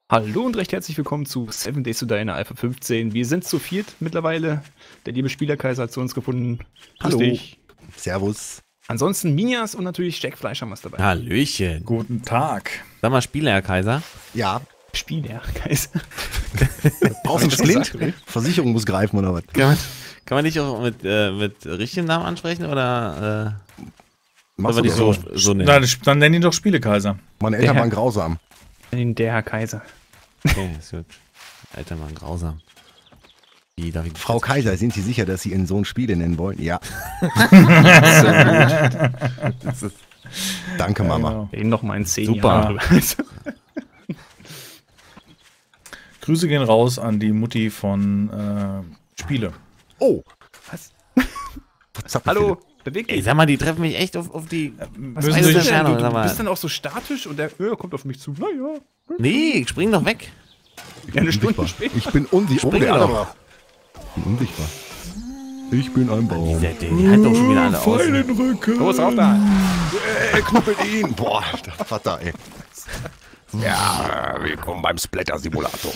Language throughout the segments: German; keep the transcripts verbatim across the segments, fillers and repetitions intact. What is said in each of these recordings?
Hallo und recht herzlich willkommen zu Seven Days to Die in der Alpha fünfzehn. Wir sind zu viert mittlerweile. Der liebe Spielerkaiser hat zu uns gefunden. Grüß Hallo. dich. Servus. Ansonsten Minias und natürlich Jack Fleisch haben wir dabei. Hallöchen. Guten Tag. Sag mal, Spieler, Herr Kaiser. Ja. Spielerkaiser. Brauchst du das Splint? gesagt, Versicherung muss greifen oder was? Kann man, kann man dich auch mit, äh, mit richtigen Namen ansprechen oder äh, Machst soll du man dich so? so, so nennen? Dann, dann nenn ihn doch Spielekaiser. Meine Eltern Der- waren grausam. Der Herr Kaiser. Okay, ist gut. Alter Mann, grausam. Wie, darf ich das Frau jetzt- Kaiser, sind Sie sicher, dass Sie Ihren Sohn Spiele nennen wollen? Ja. Das ist, Danke, Mama. Genau. Reden noch mal in zehn Super. Jahren drüber. Grüße gehen raus an die Mutti von äh, Spiele. Oh. Was? Was habt ihr Hallo, beweg ey, dich. sag mal, die treffen mich echt auf, auf die... Was müssen meinst Sie- du denn? Entfernung, Du, sag du mal. bist dann auch so statisch und der äh, kommt auf mich zu. Naja, Nee, spring doch weg. eine Stunde Unsichtbar. später. Ich bin unsichtbar. Spring der doch. andere. Ich bin unsichtbar. Ich bin ein Baum. Der, der, die halten doch schon wieder alle aus. Rücken. Los, rauf da. Ey, knuppelt ihn. Boah, der Vater, ey. Ja, willkommen beim Splatter-Simulator.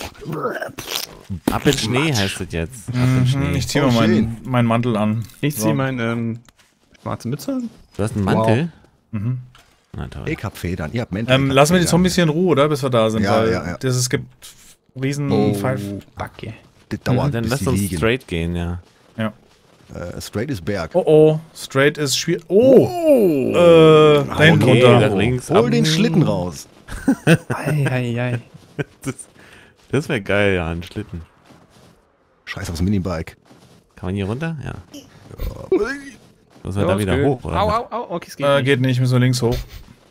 Ab in Schnee heißt es jetzt. Ab in Mhm, Schnee. ich ziehe Oh, mal schön. meinen meinen Mantel an. Ich So. ziehe meine ähm, schwarze Mütze an. Du hast einen Mantel? Mhm. Na toll. Ich hab Federn. Ihr habt Mäntel. Ähm, ich hab lassen wir die Federn. Zombies hier in Ruhe, oder? Bis wir da sind. Ja, weil ja, ja. Das, es gibt riesen Oh, Pfeif. Backe. Das dauert, Dann bis lass die uns liegen. straight gehen, ja. Ja. Äh, straight ist Berg. Oh oh, straight ist schwierig. Oh! Äh, da hinten Okay, runter. nach links. Hol ab. den Schlitten raus. Ei, ei, ei. Das, das wäre geil, ja, ein Schlitten. Scheiß aufs Minibike. Kann man hier runter? Ja. Muss man Ja, da wieder okay. hoch, oder? Au, was? au, au, okay, es geht Äh, nicht. geht nicht, müssen wir links hoch.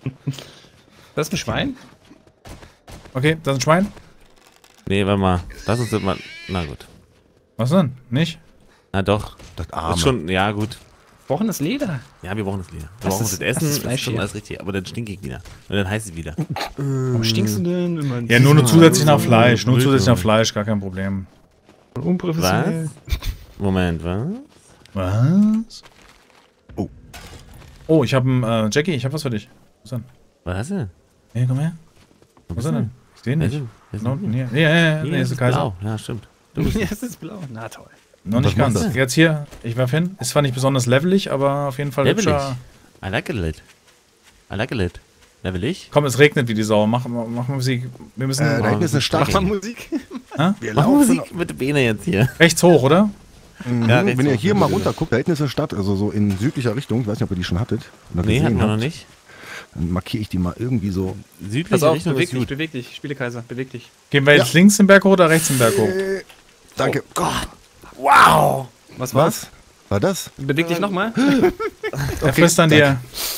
Das ist ein Schwein? Okay, das ist ein Schwein. Nee, warte mal. Lass uns das mal. Na gut. Was denn? Nicht? Na doch. Das Arme. Ist schon, ja, gut. Brauchen das Leder. Ja, wir brauchen das Leder. Wir Das brauchen ist- das das Essen. ist Fleisch schon hier. alles richtig. Aber dann stinke ich wieder. Und dann heißt es wieder. Warum stinkst du denn immer? Ja, nur, nur zusätzlich nach so Fleisch. Nur blöd, zusätzlich nach so. Fleisch, gar kein Problem. Unprofessionell. Was? Moment, was? Was? Oh. Oh, ich habe äh, Jackie, ich habe was für dich. Was denn? Was hast du? Hey, komm her. Wo Was bist denn du denn? Ich seh Wer nicht. ist denn? Wer ist No, denn? nee, nee, nee, nee, Hier nee, ist ist der Kaiser. blau. Ja, stimmt. Du bist Ja, es ist blau. Na toll. Noch nicht Was macht ganz. das? Jetzt hier, ich werf hin. Ist zwar nicht besonders levelig, aber auf jeden Fall levelig. hübscher. I like it lit. I like it lit. Levelig? Komm, es regnet wie die Sau. Mach, mach mal Musik. Wir müssen Äh, da hinten ist eine Stadt. Mach mal Musik. Wir Mach laufen. Musik mit Bene jetzt hier. rechts hoch, oder? Mhm. Ja, Wenn rechts ihr hoch, hier ja, mal bitte. runter guckt, da hinten ist eine Stadt, also so in südlicher Richtung. Ich weiß nicht, ob ihr die schon hattet. Oder Nee, gesehen hatten wir noch habt. nicht. Dann markiere ich die mal irgendwie so. Südliche Pass auf, Richtung beweg ist dich, gut. beweg dich. Spielekaiser, beweg dich. Gehen wir jetzt Ja. links den Berg hoch oder rechts den Berg hoch? Äh, danke. Gott. Wow! Was war's? Was? War das? Beweg dich nochmal. Er frisst an dir.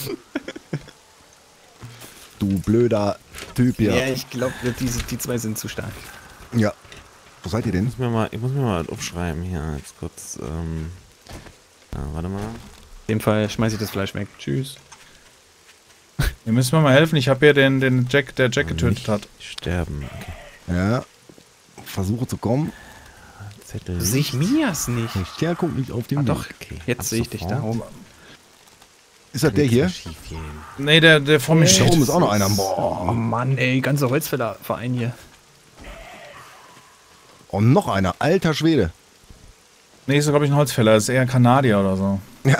Du blöder Typ hier. Ja, ich glaube, die, die zwei sind zu stark. Ja. Wo seid ihr denn? Ich muss mir mal, ich muss mir mal aufschreiben hier jetzt kurz. Ähm, ja, warte mal. In dem Fall schmeiße ich das Fleisch weg. Tschüss. Ihr müsst mir mal helfen. Ich habe hier den, den Jack, der Jack getötet Nicht hat. Sterben. Okay. Ja. Versuche zu kommen. Zettel. Sehe ich Mias nicht. Der guckt nicht auf den Ah, Weg. doch. Okay. Jetzt Ab sehe ich dich da sofort oben. Ist das der hier? Schief gehen. Nee, der, der vor mir Da steht. oben ist auch noch einer. Boah. Oh Mann, ey, ganzer Holzfällerverein hier. Und noch einer. Alter Schwede. Nee, ist glaube ich ein Holzfäller. Ist eher ein Kanadier oder so. Ja.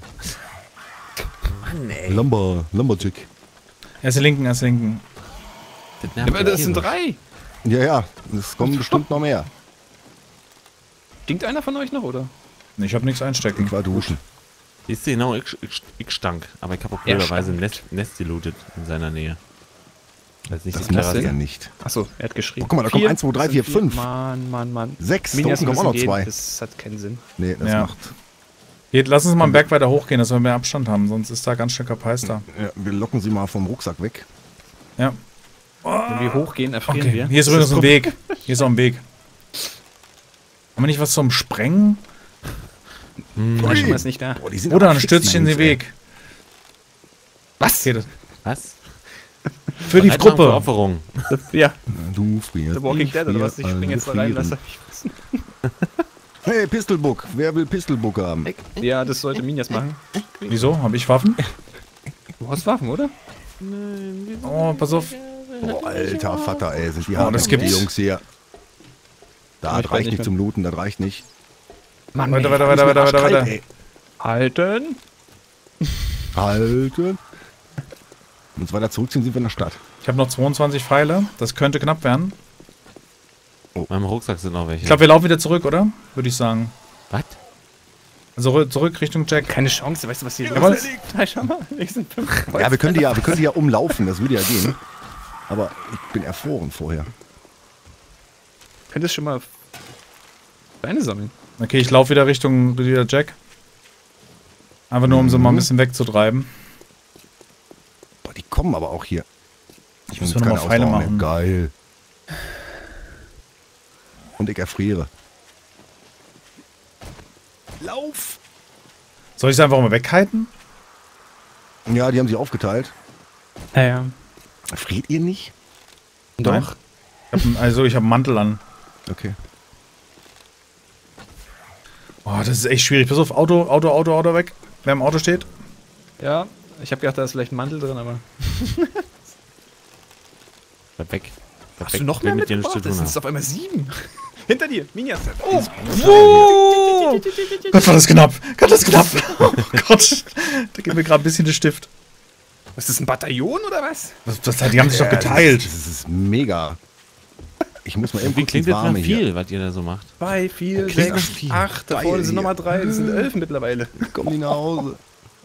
Mann, ey. Lumber. Lumberjack. Er ist linken, er ist linken. Das Ja, nervt aber das mich sind so. drei. Ja, ja. Es kommen bestimmt noch mehr. Stinkt einer von euch noch, oder? Nee, ich habe nichts einstecken. Ich war duschen. Siehst du, genau, ich, ich, ich stank. Aber ich habe auch Er blöderweise ein stank. Nest, Nest gelootet in seiner Nähe. Das ist nicht Das die muss Terrasse. ja nicht. Achso, er hat geschrieben. Oh, guck mal, da kommen Vier. eins, zwei, drei, Das vier, sind fünf. Mann, Mann, Mann. Sechs. Da Minias unten kommen auch müssen noch gehen. zwei. Das hat keinen Sinn. Nee, das Ja. macht. Geht, lass uns mal einen Berg weiter hochgehen, dass wir mehr Abstand haben. Sonst ist da ganz schön Kapais da. Ja, wir locken sie mal vom Rucksack weg. Ja. Wenn wir hochgehen, erfrieren Okay, wir. hier ist Das übrigens ein top. Weg. Hier ist auch ein Weg. Haben wir nicht was zum Sprengen? Fleisch ist nicht da. Boah, die sind Oder aber ein fix, Stürzchen in Jungs, den ey. Weg. Was? Okay, das, Was? für die Bereit machen für Truppe. Opferung. Ja, Du frierst. The Walking ich Dead oder frier, was? Ich springe alle jetzt da rein. frieren. Lass euch wissen. Hey, Pistolbook. Wer will Pistolbook haben? Ja, das sollte Minias machen. Wieso? Habe ich Waffen? Du hast Waffen, oder? Oh, pass auf. Boah, alter Vater, ey, sind die Oh, hart, das die gibt's. Jungs hier. Da, Ich das weiß reicht nicht nicht mehr. zum Looten, das reicht nicht. Mann, Weiter, ey. weiter, weiter, weiter, weiter, weiter. Ey. Halten. Halten. Wenn wir uns weiter zurückziehen, sind wir in der Stadt. Ich habe noch zweiundzwanzig Pfeile. Das könnte knapp werden. In meinem Rucksack sind noch welche. Ich glaube, wir laufen wieder zurück, oder? Würde ich sagen. Was? Also rü- zurück Richtung Jack. Keine Chance, weißt du, was hier Jawohl. los ist? Ja, schau mal, ich sind fünf. Ja, wir können die ja, wir können die ja umlaufen, das würde ja gehen. Aber ich bin erfroren vorher. Könntest schon mal Steine sammeln. Okay, ich laufe wieder Richtung wieder Jack. Einfach nur, um sie mal ein bisschen wegzutreiben. Boah, die kommen aber auch hier. Ich muss muss mir noch mal Pfeile machen. Geil. Und ich erfriere. Lauf! Soll ich sie einfach mal weghalten? Ja, die haben sich aufgeteilt. Ja, ja. Friert ihr nicht? Nein. Ich hab, einen- also ich habe einen Mantel an. Okay. Oh, das ist echt schwierig. Pass auf, Auto, Auto, Auto, Auto weg. Wer im Auto steht. Ja, ich habe gedacht, da ist vielleicht ein Mantel drin, aber... Bleib weg. Bleib Hast weg. du noch Ich will mehr mit dir nichts mitgebracht? zu Das tun sind auf einmal sieben. Hinter dir, Minjas. Oh, oh. Gott, war das knapp. Gott, das knapp. Oh Gott. Da geht mir gerade ein bisschen der Stift. Was ist das, ein Bataillon oder was? Das, das, die haben sich doch geteilt. Das ist, das ist mega. Ich muss mal eben Wie kurz klingt ins das mal Warme hier. viel, was ihr da so macht? Zwei, vier, Klingt nach sechs, viel. acht. Da Geil vorne sind hier. nochmal drei. Das sind elf mittlerweile. Kommen die nach Hause.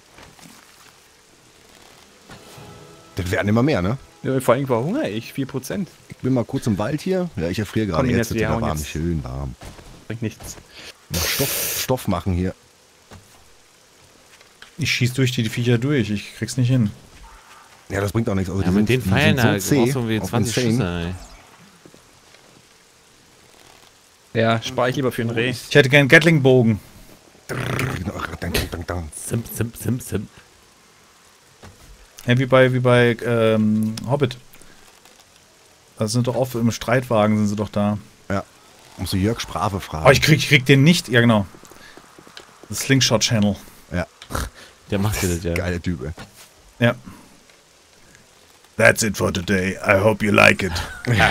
Das werden immer mehr, ne? Ja, vor allem war Hunger, ich. vier Prozent. Ich bin mal kurz im Wald hier. Ja, ich erfriere gerade. Komm, Jetzt Ines, wird wir wieder hauen warm. jetzt. Schön warm. Bringt nichts. Noch Stoff, Stoff machen hier. Ich schieß durch die Viecher durch. Ich krieg's nicht hin. Ja, das bringt auch nichts. Also Ja, die mit sind, den Pfeilen, die da sind so brauchst zäh du irgendwie auf zwanzig Insane. Schüsse, ey. Ja, spare ich lieber für einen Reh. Ich hätte gern Gatling-Bogen. Ach, dang, dang, dang. Simp, simp, simp, simp. Ja, wie bei, wie bei ähm, Hobbit. Da sind doch oft im Streitwagen sind sie doch da. Ja. Musst du Jörg Sprache fragen. Oh, ich krieg, ich krieg den nicht. Ja, genau. Das Slingshot Channel. Ja. Der macht dir das ja. Geile Typ, ey. Ja. That's it for today. I hope you like it.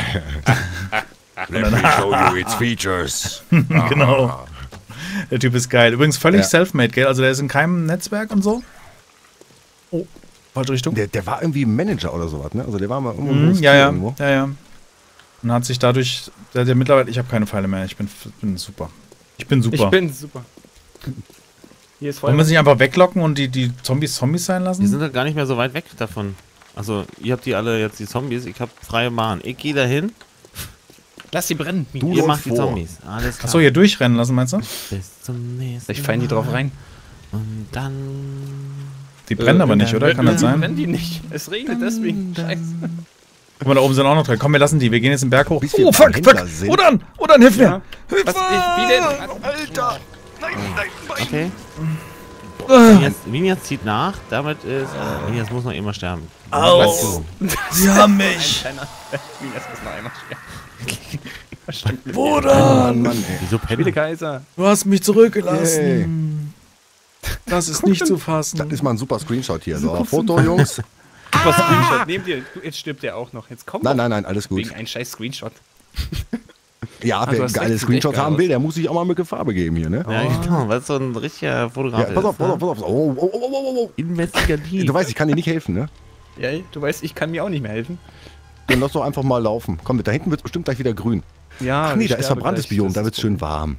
Let me show you its features. Genau. Der Typ ist geil. Übrigens völlig Ja. self-made, gell? Also der ist in keinem Netzwerk und so. Oh, falsche Richtung. Der, der war irgendwie Manager oder sowas, ne? Also der war mal irgendwo. Mhm, groß ja, ja, irgendwo. ja, ja. Und hat sich dadurch, der hat ja mittlerweile, ich habe keine Pfeile mehr. Ich bin, bin super. Ich bin super. Ich bin super. Hier ist Wollen wir Feuer. sie nicht einfach weglocken und die, die Zombies Zombies sein lassen? Die sind halt gar nicht mehr so weit weg davon. Also, ihr habt die alle jetzt die Zombies, ich hab freie Bahn. Ich gehe dahin, Lass sie brennen. Du ihr läufst macht die vor. Zombies. Alles klar. Achso, hier durchrennen lassen, meinst du? Bis zum nächsten Vielleicht fallen die Mal. drauf rein. Und dann... Die brennen aber nicht, oder? Kann das sein? Brennen die nicht. Es regnet deswegen. Scheiße. Guck mal, da oben sind auch noch drei. Komm, wir lassen die. Wir gehen jetzt den Berg hoch. Bis wir Oh, beim fuck, Händler fuck. sind. Odin, Odin, hilf mir. Ja. Was? Ich, wie denn? Alter! Nein, nein, nein! Okay. Äh. Minias, Minias zieht nach, damit ist... Äh, Minias muss noch immer sterben. Au. Sie haben mich. Keiner. Minus muss noch einmal sterben. Stimmt. Bruder, Mann, Mann, ey. Wieso Spiele Penner? Kaiser. du hast mich zurückgelassen. Das ist nicht zu fassen. Das ist mal ein super Screenshot hier. So, Foto, Jungs. Super Screenshot. Nehmt ihr. Du, jetzt stirbt der auch noch. Jetzt kommt Nein, doch nein, nein, alles gut. wegen ein scheiß Screenshot. Ja, du wer hast geile recht, sieht Screenshots echt haben geil will, der muss sich auch mal mit Farbe geben hier, ne? Ja, genau, weil es so ein richtiger Fotograf Ja, pass auf, ist. pass auf, ne? pass auf. Oh, oh, oh, oh, oh, oh. Investigativ. Du weißt, ich kann dir nicht helfen, ne? Ja, du weißt, ich kann mir auch nicht mehr helfen. Dann lass doch einfach mal laufen. Komm, da hinten wird es bestimmt gleich wieder grün. Ja, Ach nee, ich da ist sterbe verbranntes gleich. Biom, Das da ist wird es schön warm.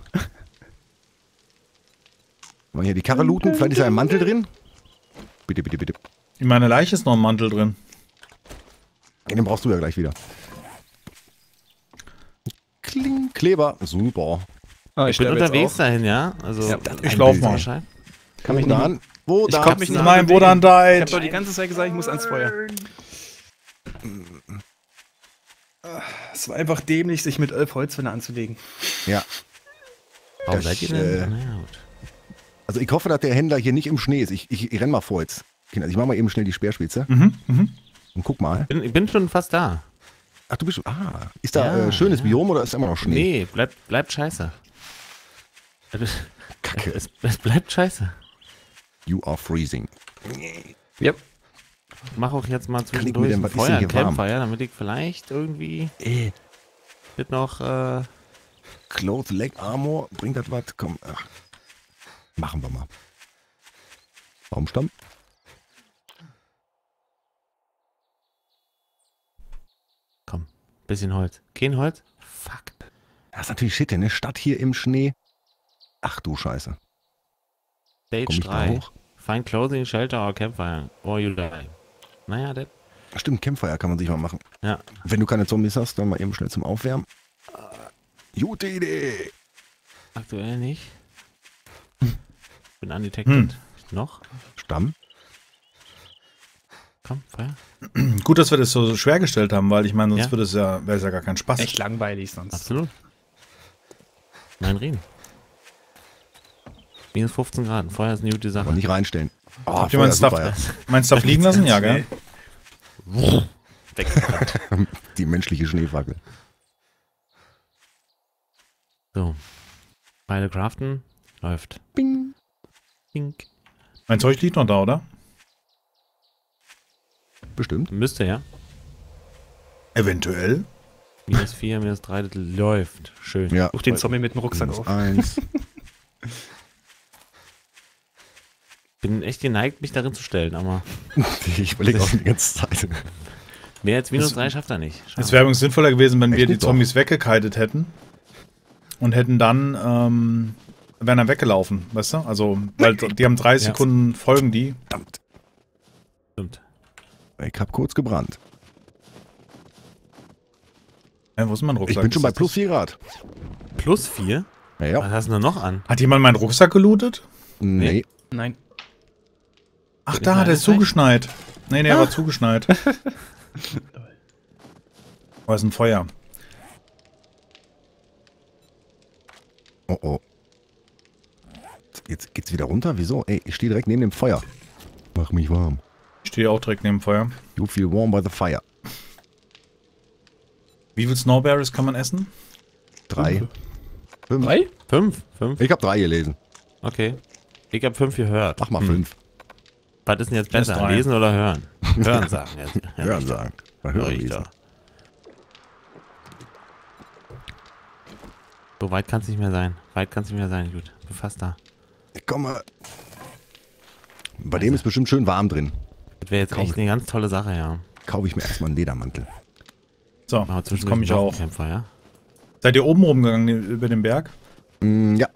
Wollen wir hier die Karre looten? Vielleicht ist da ein Mantel drin? Bitte, bitte, bitte. In meiner Leiche ist noch ein Mantel drin. Den brauchst du ja gleich wieder. Kling, Kleber. Super. Ah, Ich bin sterbe jetzt unterwegs auch. dahin, ja? Also, Ja, ich ein lauf Bild mal. wahrscheinlich. Kann mich Wo nicht dann? Wo Ich dann? komm mich nicht Mein bewegen. Bruder Ich hab died. doch die ganze Zeit gesagt, ich muss ans Feuer. Es war einfach dämlich, sich mit elf Holzwände anzulegen. Ja. Warum Das, seid ihr äh, denn? Naja, gut. Also ich hoffe, dass der Händler hier nicht im Schnee ist. Ich, ich, ich renn mal vor jetzt. Kinder, ich mach mal eben schnell die Speerspitze. Mhm, mhm. Und guck mal. Bin, ich bin schon fast da. Ach, du bist schon. Ah, ist da Ja, äh, schönes ja. Biom oder ist da immer noch Schnee? Nee, bleibt, bleibt scheiße. Kacke. Es, es bleibt scheiße. You are freezing. Yep. mach auch jetzt mal Kann ich zwischendurch mir denn- ein was ist denn Feuer, hier ein warm? Campfire, damit ich vielleicht irgendwie Ey, mit noch, äh, Cloth Leg Armor, bringt das was? Komm, ach. Machen wir mal. Baumstamm? komm, bisschen Holz. Kein Holz? Fuck. Das ist natürlich shit, ne? Stadt hier im Schnee. Ach du Scheiße. Komm Stage ich da drei. hoch? Find clothing, shelter or campfire. Or you die. Naja, das. Stimmt, Campfire kann man sich mal machen. Ja. Wenn du keine Zombies hast, dann mal eben schnell zum Aufwärmen. Gute Idee. Aktuell nicht. Bin undetected. Hm. Noch? Stamm? Komm, Feuer. Gut, dass wir das so schwer gestellt haben, weil ich meine, sonst Ja. würde es ja, wäre es ja gar kein Spaß. Echt langweilig sonst. Absolut. Nein, reden. Minus fünfzehn Grad. Feuer ist eine gute Aber Sache. nicht reinstellen. Oh, Habt ihr Feuer, meinen Stuff, super, ja. meinen Stuff liegen lassen? Ja, gell? Weg. Die menschliche Schneefackel. So. Beide craften. Läuft. Bing. Pink. Mein Zeug liegt noch da, oder? Bestimmt. Müsste ja. Eventuell. Minus vier, minus drei, das läuft. Schön. Ja. Such den Zombie mit dem Rucksack Minus auf. eins. Bin echt geneigt, mich darin zu stellen, aber Ich überlege auch die ganze Zeit. mehr als minus drei schafft er nicht. Schade. Es wäre übrigens sinnvoller gewesen, wenn wir Echt die nicht Zombies weggekitet hätten. Und hätten dann, ähm, wären dann weggelaufen, weißt du? Also, weil die haben dreißig Ja. Sekunden, folgen die. Verdammt. Stimmt. Ich hab kurz gebrannt. Ja, wo ist mein Ich Rucksack? bin schon bei Ist das plus vier Grad. Plus vier? Ja, Was ja. hast du denn noch an? das? Hat jemand meinen Rucksack gelootet? Nee. Nein. Ach, Soll ich da, mal der ist anzeigen? zugeschneit. Nee, nee, er war zugeschneit. Wo ist ein Feuer? Oh oh. Jetzt geht's wieder runter? Wieso? Ey, ich stehe direkt neben dem Feuer. Mach mich warm. Ich stehe auch direkt neben dem Feuer. You feel warm by the fire. Wie viel Snowberries kann man essen? Drei. Fünf. Drei? Fünf? Fünf? Ich habe drei gelesen. Okay. Ich habe fünf gehört. Mach mal Hm. fünf. Was ist denn jetzt Das ist besser? drei. Lesen oder hören? Hören sagen jetzt. Hören sagen. Mal hören Hör ich lesen. doch. So weit kann es nicht mehr sein. Weit kann es nicht mehr sein. Gut, bin fast da. Ich komme. Bei dem ist bestimmt schön warm drin. Das wäre jetzt echt eine ganz tolle Sache, ja. Kaufe ich mir erstmal einen Ledermantel. So, Machen wir jetzt zwischendurch komme ich einen auch. Waffenkämpfer, ja? Seid ihr oben rumgegangen über den Berg? Mm, ja.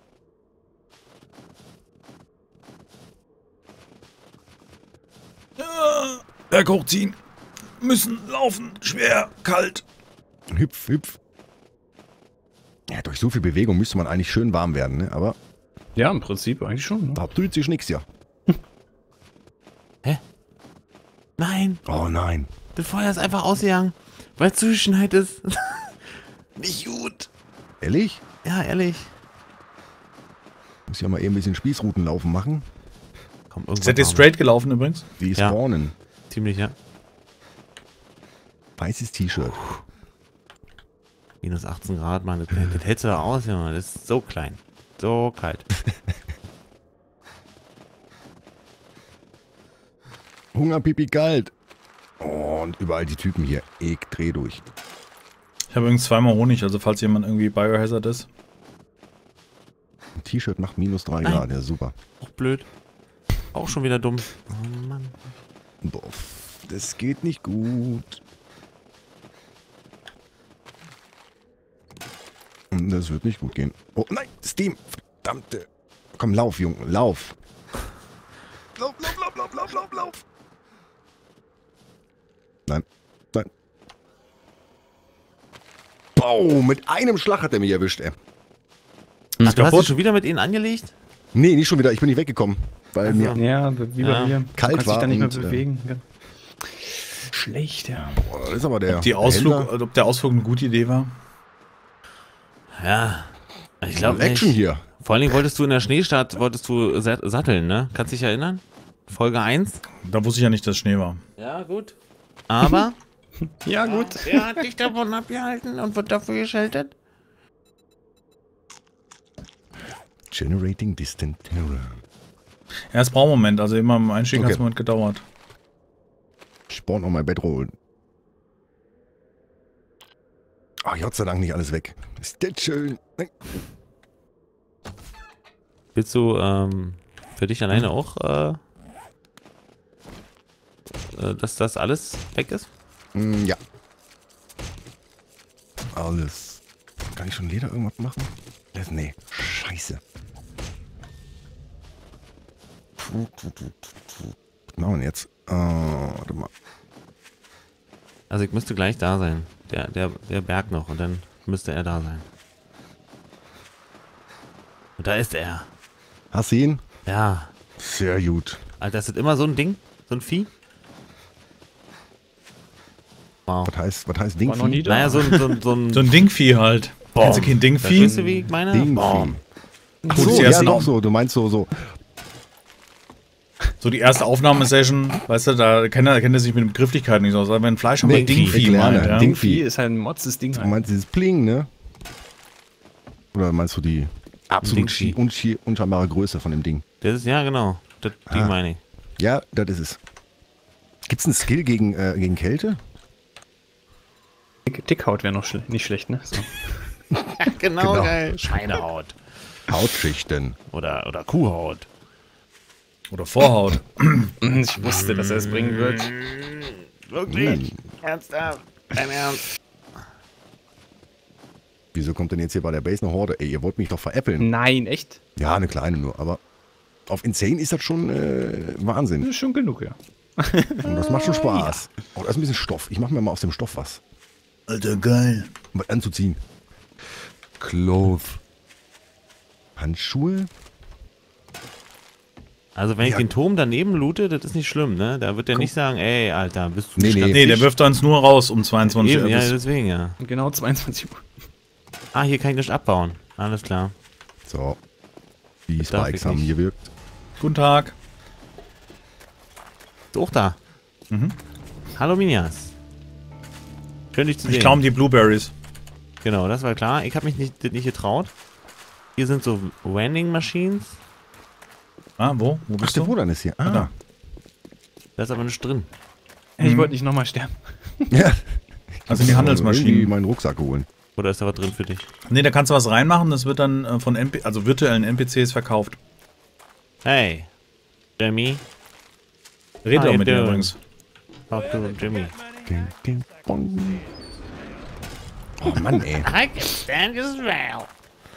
Berg hochziehen. Müssen laufen. Schwer, kalt. Hüpf, hüpf. Ja, durch so viel Bewegung müsste man eigentlich schön warm werden, ne? Aber Ja, im Prinzip eigentlich schon. Ne? da tut sich nichts, ja. Nein, Oh nein. das Feuer ist einfach ausgegangen, weil es zugeschneit ist. Nicht gut. Ehrlich? Ja, ehrlich. Muss ja mal eben ein bisschen Spießrutenlaufen machen. Komm, irgendwann Seid ihr warm. straight gelaufen übrigens? Wie Ja. spawnen. Ziemlich, ja. Weißes T-Shirt. Minus achtzehn Grad, Mann. Das, das hältst du da aus, Junge. Das ist so klein. So kalt. Hunger, Pipi, kalt. Oh, und überall die Typen hier. Ich dreh durch. Ich habe übrigens zweimal Honig, also falls jemand irgendwie Biohazard ist. Ein T-Shirt macht minus drei Nein. Grad. Ja, super. Auch blöd. Auch schon wieder dumm. Oh Mann. Boah, das geht nicht gut. Das wird nicht gut gehen. Oh nein, Steam. Verdammte. Komm, lauf, Junge, lauf. Lauf, lauf, lauf, lauf, lauf, lauf, lauf. Nein, nein. Boah, mit einem Schlag hat er mich erwischt, ey. Ach, du hast kaputt? dich schon wieder mit ihnen angelegt? Nee, nicht schon wieder. Ich bin nicht weggekommen. Weil Ach so. mir Ja, wie bei Ja. mir. Kalt du kannst war dich da nicht mehr und, äh, bewegen. Ja. Schlecht, ja. boah, das ist aber der Die Ausflug, Händler. ob der Ausflug eine gute Idee war? Ja. Ich glaube nicht. Action hier. Vor allen Dingen wolltest du in der Schneestadt, wolltest du sat- satteln, ne? Kannst dich erinnern? Folge eins? Da wusste ich ja nicht, dass Schnee war. Ja, gut. Aber Ja, gut. wer hat dich davon abgehalten und wird dafür geschaltet? Generating Distant Terror. Ja, es braucht einen Moment, also immer im Einstieg Okay. hat es einen Moment gedauert. Spawn on my bedroll. Ach, Gott sei Dank nicht alles weg. Ist das schön. Nein. Willst du ähm, für dich alleine auch, äh, äh, dass das alles weg ist? Mm, ja. Alles. Kann ich schon Leder irgendwas machen? Das, nee. Scheiße. Was machen wir denn jetzt? Äh, warte mal. Also ich müsste gleich da sein. Der, der, der Berg noch und dann müsste er da sein. Und da ist er. Hast du ihn? Ja. Sehr gut. Alter, ist das immer so ein Ding? So ein Vieh? Wow. Was heißt, was heißt Ding? War noch nie da. Naja, so ein... So ein, so ein, So ein Dingvieh halt. Kennst du kein Dingvieh? Verstehst du, wie ich meine? Ding. Boom. Ach Gut, so, das ja, erste- doch so. Du meinst so, so. So die erste Aufnahmesession, weißt du, da kennt er, kennt er sich mit Begrifflichkeiten nicht so aus. Aber wenn Fleisch haben wir Nee, Dingvieh erklärne. meint, ja. Ding- Dingvieh ist halt ein Mods Ding. Du Halt. meinst dieses Pling, ne? Oder meinst du die absolut Dingvieh. schi- unschi- unscheinbare Größe von dem Ding? Das ist, ja genau. Das Ding Ah. meine ich. Ja, das ist es. Gibt's einen Skill gegen, äh, gegen Kälte? Dick, Dickhaut wäre noch schle nicht schlecht, ne? So. genau, Genau. geil. Schweinehaut. Hautschichten. Oder, oder Kuhhaut. Oder Vorhaut. Ich wusste, dass er es bringen wird. Wirklich? Ernsthaft? Dein Ernst? Wieso kommt denn jetzt hier bei der Base eine Horde? Ey, ihr wollt mich doch veräppeln. Nein, echt? Ja, eine kleine nur, aber auf Insane ist das schon äh, Wahnsinn. Das ist schon genug, ja. Und das macht schon Spaß. Oh, da ist ein bisschen Stoff. Ich mache mir mal aus dem Stoff was. Alter, geil. Um was anzuziehen. Cloth. Handschuhe? Also wenn ich Ja. den Turm daneben loote, das ist nicht schlimm, ne? Da wird der nicht sagen, ey, Alter, bist du Nee, nicht nee. ganz Nee, der dicht? wirft uns nur raus um zweiundzwanzig Uhr. Eben, ja, bis- deswegen, ja. Genau zweiundzwanzig Uhr. Ah, hier kann ich nicht abbauen. Alles klar. So. Die Das darf Spikes ich haben nicht. gewirkt. Guten Tag. Ist auch da. Mhm. Hallo Minias. Schön dich zu sehen. Ich klaue die Blueberries. Genau, das war klar. Ich habe mich nicht, nicht getraut. Hier sind so Vending Machines. Ah, wo? Wo Ach, bist der du? Wodan ist hier. Ah. da. Da ist aber nichts drin. Ich wollte nicht nochmal sterben. Ja. Also die Irgendwie Handelsmaschinen. meinen Rucksack holen. Oder ist da was drin für dich? Nee, da kannst du was reinmachen, das wird dann äh, von N P also virtuellen N P Cs verkauft. Hey, Jimmy. Red Ah, doch ihr mit dir dürfen. übrigens. Talk to Jimmy. Ding, ding, bong. Oh Mann, ey. I can stand as well.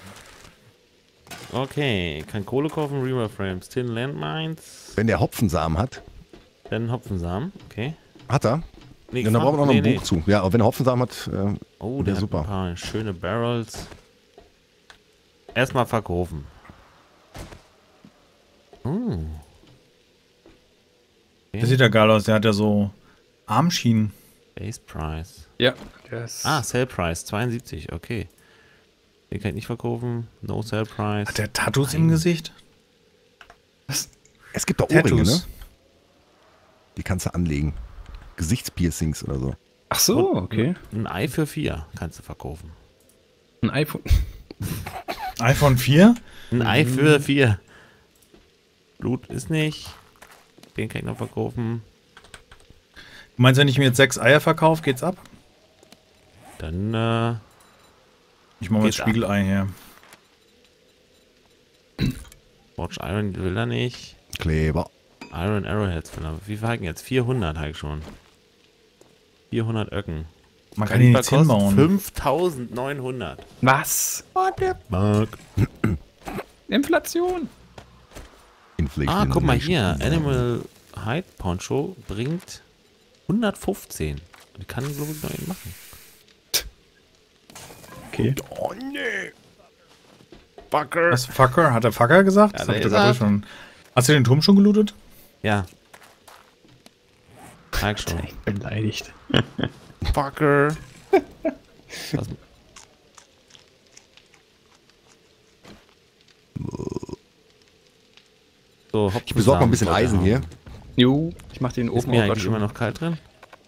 Okay, kann Kohle kaufen, Reaver Frames, Tin Landmines, Wenn der Hopfensamen hat, dann Hopfensamen, okay. hat er. Nee, Dann brauchen wir noch nee, ein nee. Buch zu. Ja, aber wenn er Hopfensamen hat, äh, Oh, wär der hat super. ein paar schöne Barrels. Erstmal verkaufen. Oh. Der sieht ja geil aus, der hat ja so Armschienen. Base Price. Ja, der ist. Ah, Sell Price, zweiundsiebzig, okay. Den kann ich nicht verkaufen. No Sell Price. Hat der Tattoos im Gesicht? es gibt doch Ohrringe, ne? Tattoos. Die kannst du anlegen. Gesichtspiercings oder so. Ach so, okay. Ein Ei für vier kannst du verkaufen. Ein iPhone. iPhone vier? Ein Ei für vier. Blut ist nicht. Den kann ich noch verkaufen. Du meinst, wenn ich mir jetzt sechs Eier verkaufe, geht's ab? Dann, äh, Ich mache mal das Geht's ab. Spiegelei her. Watch Iron will er nicht. Kleber. Iron Arrowheads will er. Wie viel halten jetzt? vierhundert habe ich schon. vierhundert Öcken. Man kann ihn Kaliber jetzt hinbauen. fünftausendneunhundert. Was? Mark. Inflation. Inflation. Ah, guck mal hier. Inflation. Animal Hide Poncho bringt hundertfünfzehn. Die kann, glaube ich, noch einen machen. Okay. Oh, nee. Fucker. Was, Fucker? Hat der Fucker gesagt? Ja, Das der hab ich ist gerade er. schon. Hast du den Turm schon gelootet? Ja. Sag schon. Beleidigt. Fucker. Was? So, Ich besorge mal ein bisschen Eisen hier. Jo, ich mach den Ist Ofen mir auch grad eigentlich schon. immer noch kalt drin?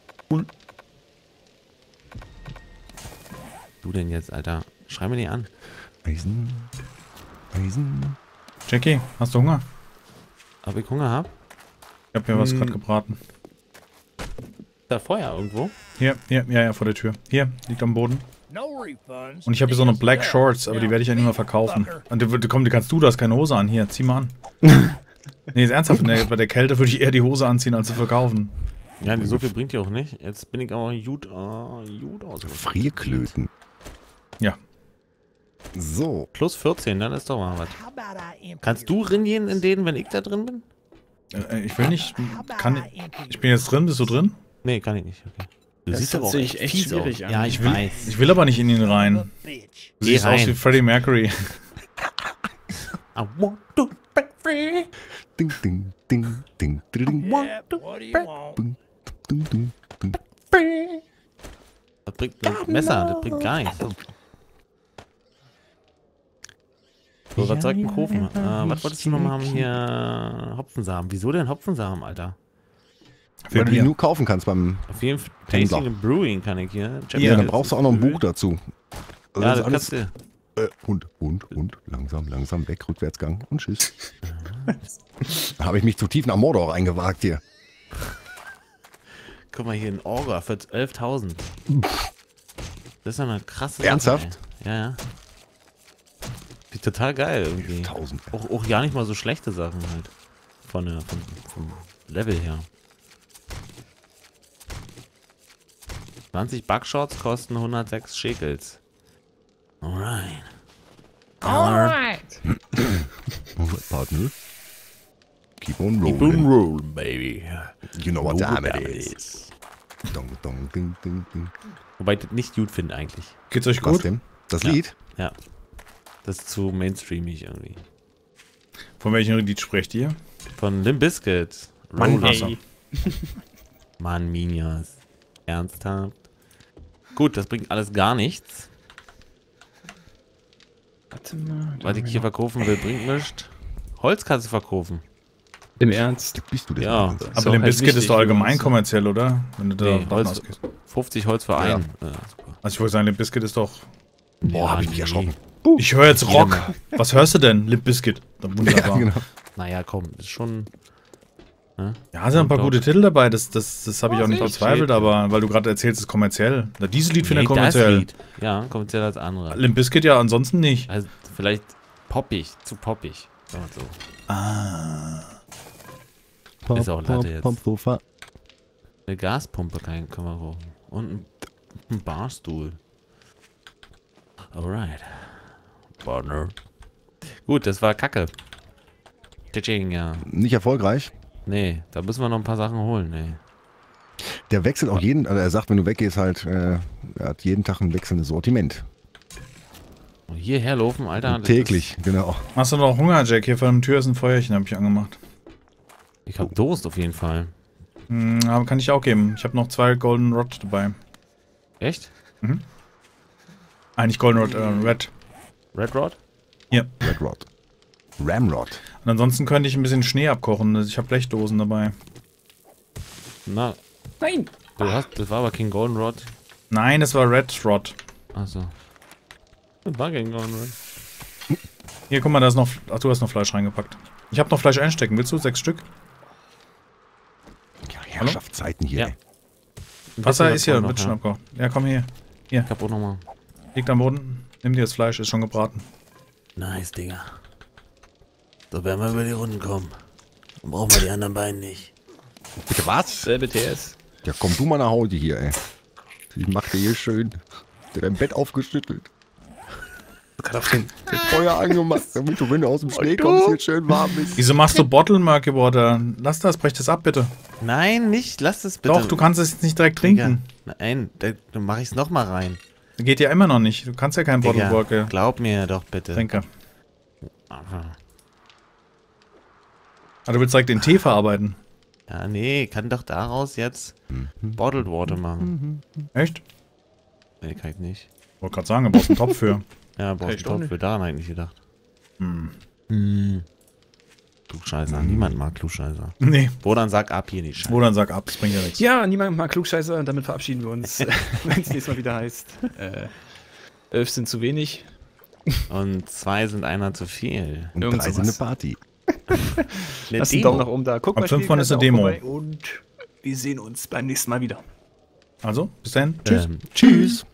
Du denn jetzt, Alter? Schrei mir nicht an. Eisen. Eisen. Jackie, hast du Hunger? Ob ich Hunger hab? Ich hab mir was Hm. gerade gebraten. Da Feuer irgendwo? Hier, hier, ja, ja, vor der Tür. Hier, liegt am Boden. Und ich habe hier so eine Black Shorts, aber die werde ich ja nicht mehr verkaufen. Und die, die, komm, die kannst du, du hast keine Hose an. Hier, zieh mal an. Nee, ist ernsthaft, der, bei der Kälte würde ich eher die Hose anziehen, als zu verkaufen. Ja, so viel bringt die auch nicht. Jetzt bin ich aber gut, uh, gut aus. Frierklöten. Ja. So. Plus vierzehn, dann ist doch mal was. Kannst du reingehen in denen, wenn ich da drin bin? Äh, ich will nicht. Kann ich, ich bin jetzt drin, bist du drin? Nee, kann ich nicht. Okay. Du Das siehst ist aber auch tatsächlich echt fies schwierig aus. an. Ja, ich, Ich will, weiß. ich will aber nicht in ihn rein. Du Geh siehst aus rein. wie Freddie Mercury. I want to break free. Ding, ding, ding, ding, ding, ding, Want to break ding, ding, ding, ding. free. Das bringt ein Messer, das bringt gar nichts. So, was soll ich denn kaufen? Äh, was wolltest du noch mal haben hier? Hopfensamen. Wieso denn Hopfensamen, Alter? Weil du die Bier. nur kaufen kannst beim... Auf jeden Fall Händler. Tasting and Brewing kann ich hier. Ja, dann brauchst du auch noch ein Buch dazu. Also Ja, das das ist alles, kannst du. äh, Hund, Hund, Hund, langsam, langsam weg, Rückwärtsgang und tschüss. Da habe ich mich zu tief nach Mordor reingewagt hier. Guck mal hier, ein Orga für elftausend. Das ist ja eine krasse Ernsthaft? Sache, ey. Ja, ja. Sieht total geil irgendwie. Tausend. Auch, auch ja nicht mal so schlechte Sachen halt. Von der, von, vom Level her. zwanzig Bugshots kosten hundertsechs Shekels. Alright. Alright. Partner. Keep on rolling. Keep on rolling, baby. You know what Know time what it time is. Dong, dong, ding, ding, ding. Wobei ich das nicht gut finde eigentlich. Geht's euch Was gut? denn? Das Ja. Lied? Ja. Das ist zu mainstreamig irgendwie. Von welchem Lied sprecht ihr? Von Limp Bizkit. Mann, Roller. ey. Mann, Minias. Ernsthaft? Gut, das bringt alles gar nichts. Warte mal. Was ich hier verkaufen will, bringt nichts. Holz kannst du verkaufen. Im Ernst? Bist du denn? Ja. Wahnsinn? Aber So, Limp halt Bizkit wichtig ist doch für allgemein uns. kommerziell, oder? Wenn du da Nee, davon Holz, ausgehst. fünfzig Holz für Ja. einen. Ja, super. Also ich wollte sagen, Limp Bizkit ist doch... Boah, Ja, hab ich mich nee. erschrocken. Ich höre jetzt Rock. Was hörst du denn? Limp Bizkit. Wunderbar. Ja, genau. Naja, komm, ist schon... Ne? Ja, sind ein paar gute Titel dabei, das, das, das habe ich auch nicht sicher. bezweifelt, aber weil du gerade erzählst, es ist kommerziell. Na, dieses Lied finde ich Nee, das kommerziell. Lied. Ja, kommerziell als andere. Limp Bizkit ja ansonsten nicht. Also vielleicht poppig, zu poppig. Sagen wir so. Ah. Ist auch Latte jetzt. Pumpsofa. Eine Gaspumpe kann, können wir brauchen. Und ein, ein Barstuhl. Alright. Partner. Gut, das war Kacke. Tsching, ja. Nicht erfolgreich. Nee, da müssen wir noch ein paar Sachen holen, nee. Der wechselt auch jeden, also er sagt, wenn du weggehst, halt, äh, er hat jeden Tag ein wechselndes Sortiment. Und hierher laufen, Alter. das Täglich, genau. Hast du noch Hunger, Jack? Hier vor der Tür ist ein Feuerchen, habe ich angemacht. Ist, ich hab Durst auf jeden Fall. Hm, aber kann ich auch geben. Ich habe noch zwei Golden Rod dabei. Echt? Eigentlich Golden Rod, äh, Red. Red Rod? Hier. Red Rod. Ramrod. Und ansonsten könnte ich ein bisschen Schnee abkochen. Also ich habe Blechdosen dabei. Na, Nein. du hast, das war aber kein Golden Rod. Nein, das war Red Rod. Achso. Das war kein Golden Rod. Hier, guck mal, da ist noch... Ach, du hast noch Fleisch reingepackt. Ich habe noch Fleisch einstecken. Willst du? Sechs Stück? Ja, Herrschaftszeiten hier. Ja. ey. Ein Wasser bisschen ist hier, davon wird noch, schon ja. abgekocht. Ja, komm hier. Ich hab auch nochmal. Liegt am Boden. Nimm dir das Fleisch, ist schon gebraten. Nice, Digga. So werden wir über die Runden kommen. Dann brauchen wir die anderen beiden nicht. Bitte was? Selbe T S. Ja, komm du mal nach Hause hier, ey. Ich mach dir hier schön dein Bett aufgeschüttelt. Gerade auf den. Feuer angemacht, damit du, wenn du aus dem Schnee kommst, hier schön warm bist. Wieso machst du Bottle Murky Water? Lass das, brech das ab, bitte. Nein, nicht. Lass es bitte. Doch, du kannst es jetzt nicht direkt trinken. Digga. Nein, da, dann mach ich's nochmal rein. Geht ja immer noch nicht. Du kannst ja kein Bottle Digga, Murky glaub mir doch bitte. trinken. Aha. Aber du willst direkt den Tee verarbeiten. Ja, nee, kann doch daraus jetzt Bottled Water machen. Echt? Nee, kann ich nicht. Ich wollte gerade sagen, du brauchst einen Topf für. Ja, brauchst ich du doch Topf für daran eigentlich gedacht. Hm. Hm. Klugscheißer, niemand mag Klugscheißer. Nee, Wo dann sag ab hier nicht. wo dann sag ab, das bringt ja nichts. Ja, niemand mag Klugscheißer und damit verabschieden wir uns, wenn es nächstes Mal wieder heißt. Äh, elf sind zu wenig. Und zwei sind einer zu viel. Und Irgend drei sind eine sowas. Party. Eine Lasst einen Demo. Daumen nach oben da. Guck Am mal, fünften Spielkarte ist eine auch Demo. vorbei und wir sehen uns beim nächsten Mal wieder. Also, bis dann. Tschüss. Ähm, Tschüss.